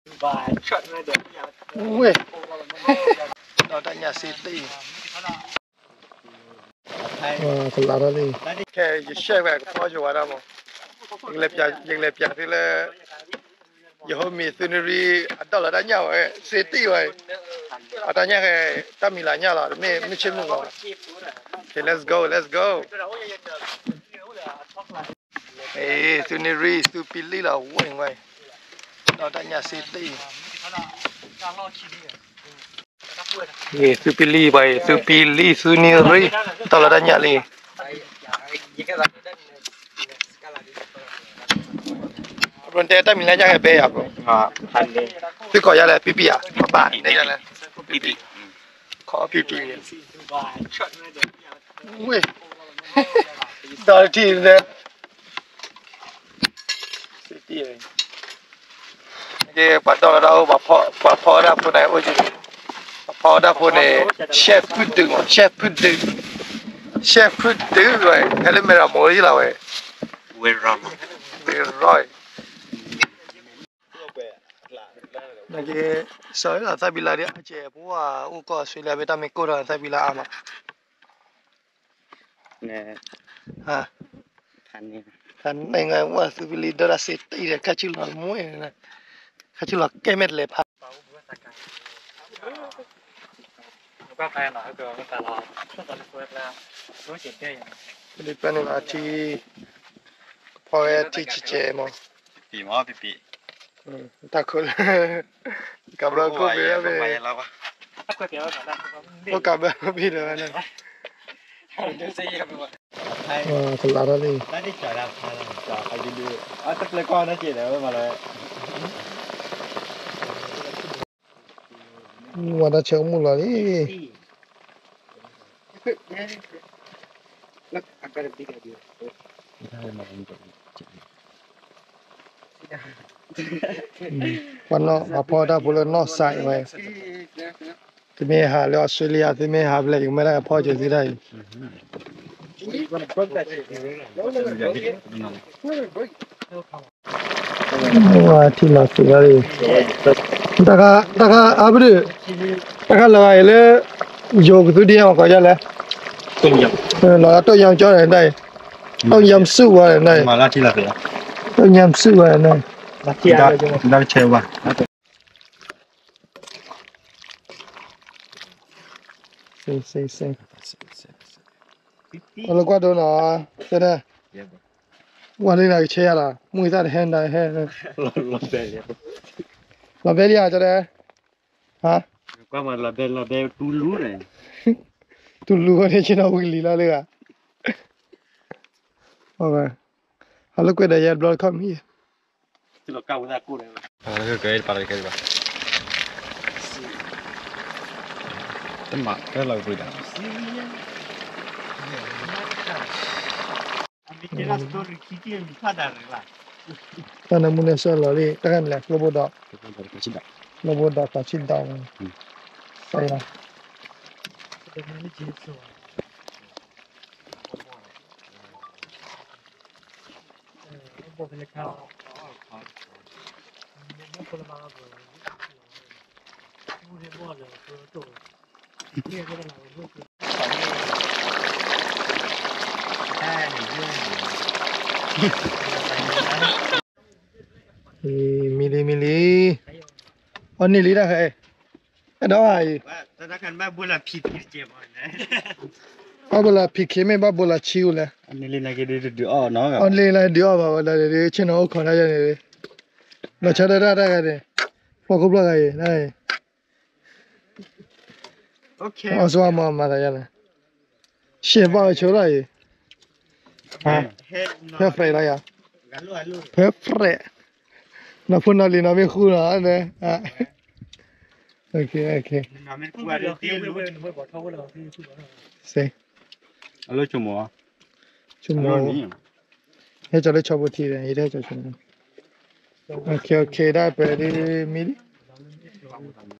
Ui, nó đã nhà city. Cái lá đó đi. Cái xe về có cho vào đâu mà. Những lẹp thì là giờ mi scenery đó là đã nhau ấy, city vậy. Ở đó nhà cái ta mi là nhau là mi chim luôn rồi. Okay, let's go, let's go. Hey, scenery, stupidly là quên vậy. Đó đã nhà city. Ye supili bay supili suniri tala đã nhận li rồi thế ta mình lấy cái bé à bro tôi coi ra là pipi à bạn đây là pipi có pipi ui đó thì là city này cái bắt đầu là đâu bà phò ra phụ này ôi chứ phò ra phụ này chef food rồi cái này là mới gì vậy rồi này cái sợi là tại vì là đấy chị bố à u có suy là beta mình cô là tại vì là à mà nè à thành thành này ngay qua suy vì đó là sẽ tây là cái chữ là muối này cái chữ là cái mệt lẹp hả cái nó cái ta là số chuyện đây đi bên này thì phò thì chị mà bị máu bị ta khôn cảm ơn cô bé về cô cảm ơn cô bé nữa này cái lá đó đi nó đi chợ đạp chợ ai đi đưa tất lấy con nó chỉ để mà lại ngoài đó chơi một là điวันนอพอได้บุลนอใส่ไว้ที่ไม่หาเลยออสเตรเลียที่ไม่หาเลยยังไม่ได้พอจะที่ได้ว่าที่เราสุดเลยตากาอับดุตากาละไอ้เลยโยกตัวเดียวก็จะเลยต้มยำเราต้มยำจ่อเลยได้ต้มยำซุปอะไรได้มาละที่ละเสือต้มยำซุปอะไรได้ได้เชื่อว่าเซ่เราก็โดนอ่ะใช่ไหมวันนี้เราเชียร์ละมือตัดแฮนด์ได้แฮนด์เราเบลลี่อ่ะจะได้ฮะก็มาละเดตูรู้เลยตูรู้ว่าเนี่ยฉันเอาวิลลี่ละเลยอ่ะโอเคฮัลโหลกูได้ยัดบล็อกคอมมี่ที่เราก้าวได้กูเลยก็เกิดอะไรกันบ้างตั้งมาก็เราคุยกันตอนนั้นมุนเนสโลลี่ตั้งแต่แรกโรบอทโรบอทตัดชิ้นดาวใช่ไหมมิลลี่อันนี้ลีได้เหรอไอ้ดาวไอ้แต่ถ้ากันบ้าบุหรี่ผิดเจ็บอ่ะนะบ้าบุหรี่ผิดเข้มไม่บ้าบุหรี่ชิวเลยอันนี้เลยนะก็ดูอ๋อเนาะอันนี้เลยเดี๋ยวบ้าบุหรี่เช่นเอาคนละอย่างเลยเราใช้ได้กันเลยพอครบแล้วกันได้โอเคเอาสวมมาได้ยังไงเชื่อบ้าชัวร์เลยฮะเพื่อเฟรอะไรอ่ะเพื่อเฟรน้าพูดน่าลีน่าไม่คู่นะเนี่ยโอเคน้าไม่คู่อะไรที่รู้เซ่อะไรชั่วโมงเฮ้ยจะได้ชอบบุตรีเลยได้จะชมโอเคได้ไปดีมิล